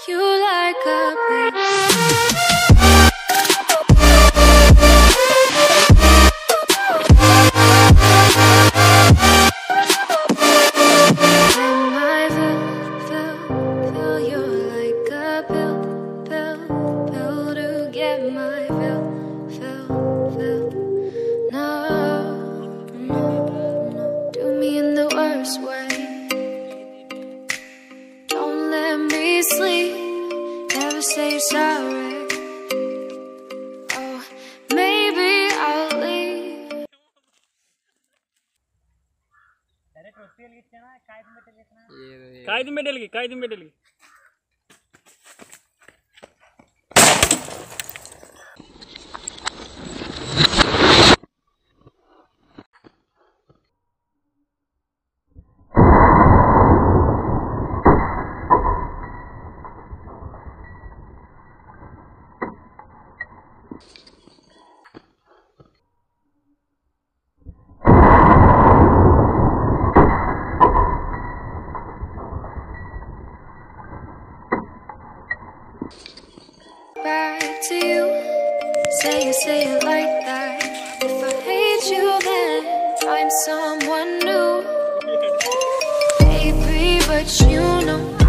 you like a pill. Sleep, never say sorry. Oh, maybe I'll leave. कायदम बेटेलगी Back to you, say it like that. If I hate you, then find someone new, baby. But you know